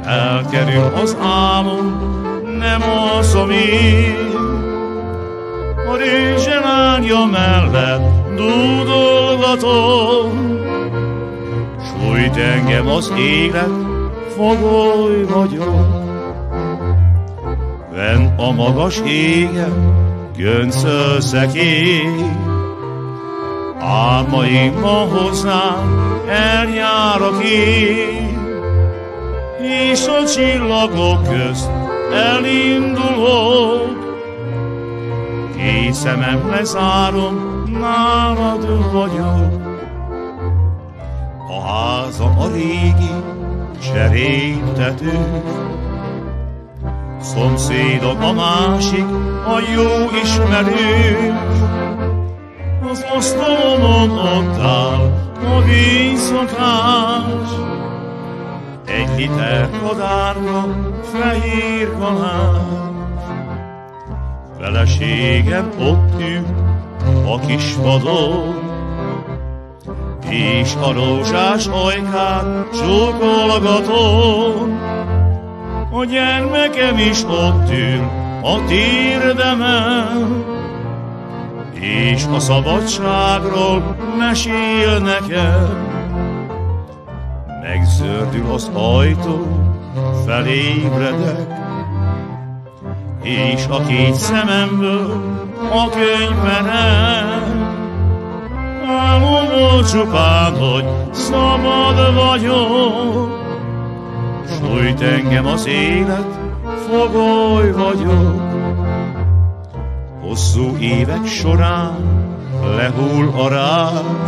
elkerül az álom, nem alszom én. A rézselárja mellett dúdolgatom, sújt engem az élet, fogoly vagyok. Fenn a magas égen, göncöl szekély, álmaimban hozzám eljárok én, és a csillagok közt elindulok. Két szemem lezárom, nálad vagyok. A házam a régi cseréptető, szomszédok a másik, a jó ismerős. Az asztalomon ott áll a vízszokás, 1 liter kadárga fehér kalács. Feleségem ott ül a kis padon, és a rózsás ajkát csókolgatom. A gyermekem is ott ül a térdemen, és a szabadságról mesél nekem. Megzördül az ajtó, felébredek, és a 2 szememből a könyvelem. Álmomból csupán, hogy szabad vagyok, sújt engem az élet, fogoly vagyok. Hosszú évek során lehull a rács,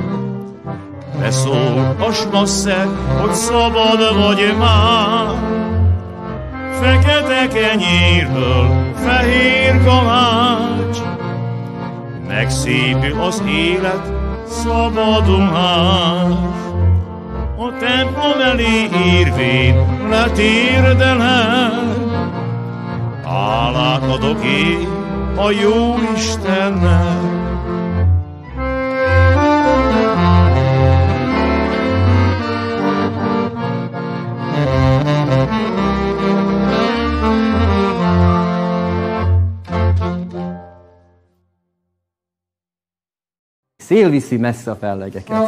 beszól a smasszer, hogy szabad vagy már. Fekete kenyérből fehér kalács, megszépül az élet, szabadulás. A templom elé érvén letérdelek, hálát adok én a jó Istennek. Szél viszi messze a fellegeket.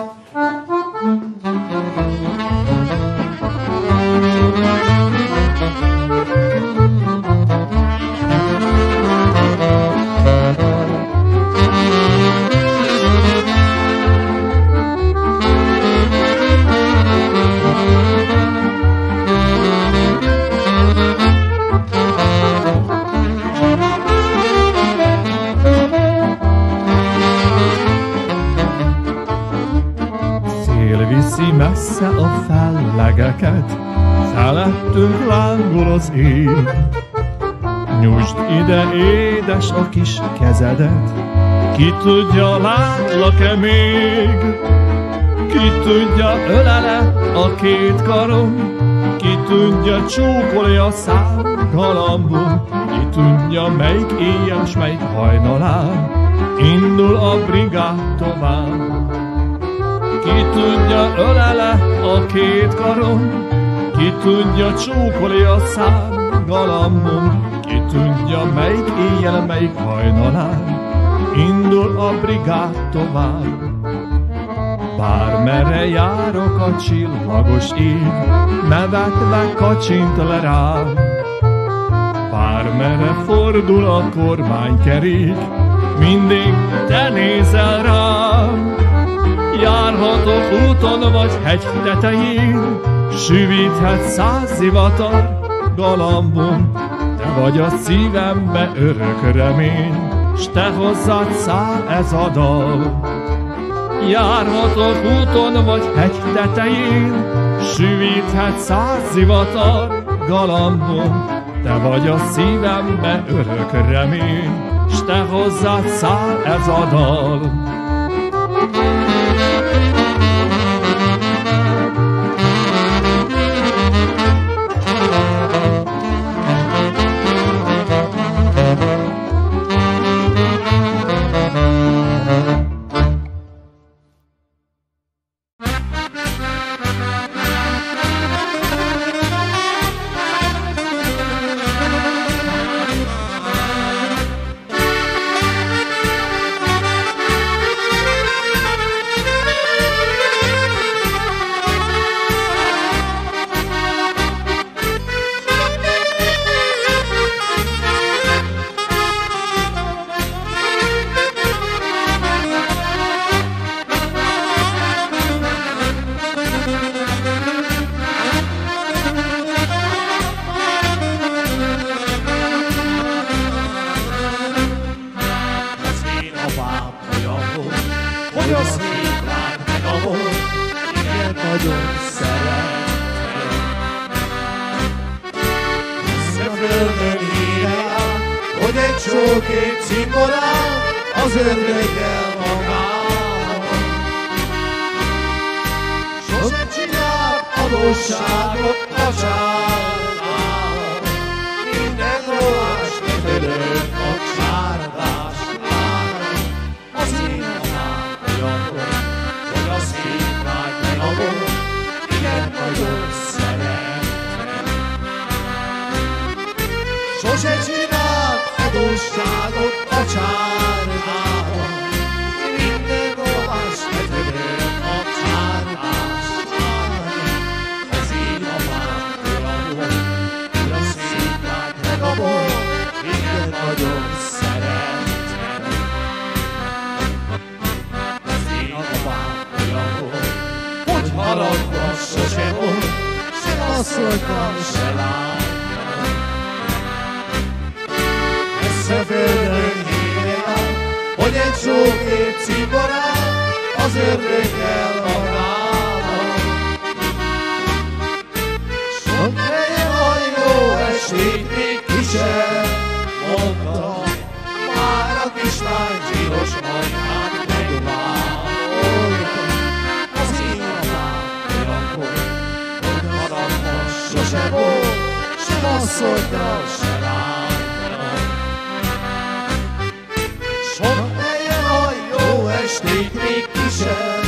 Messze a fellegeket, felettünk lángol az ég. Nyújtsd ide, édes, a kis kezedet, ki tudja, látlak-e még? Ki tudja, ölele a 2 karom, ki tudja, csókolja szám galambon, ki tudja, melyik éjjel s melyik hajnalán indul a brigád tovább. Ki tudja, ölele a 2 karom, ki tudja, csókolja szám galambon, ki tudja, melyik éjjel, melyik hajnalán indul a brigád tovább. Bármerre járok, a csillagos ég nevetve kacsint le rám. Bármerre fordul a kormánykerék, mindig te nézel rám. Járhatok úton vagy hegy tetején, süvíthet 100 zivatar galambon, te vagy a szívembe örök remény, s te hozzád száll ez a dal. Járhatok úton vagy hegy tetején, süvíthet 100 zivatar galambon, te vagy a szívembe örök remény, s te hozzád száll ez a dal. csókét cimborán, az ördöggel magával. Sose csinált adósságot a csárdával, minden rovás betörött a csárdásnál. Az én apám olyanból, hogy a székvágy megabol, igen nagyon szeretem. Sose csinált adósságot a csárdával, minden rovás betörött a csárdásnál. Az én apám olyanból, hogy a székvágy megabol, igen nagyon szeretem. Az én apám olyanból, hogy haragva sose volt, se asszonytam, se lányom. Messze földön hívják, hogy egy csókét cimborán, az ördöggel magával. Sok helyen a jó estét még ki sem mondta, már a kislány csinos majmát megvállalta. Az én apám olyanból, hogy haragva sose volt, se asszonytal, se lányom. Sok helyen a jó estét még ki sem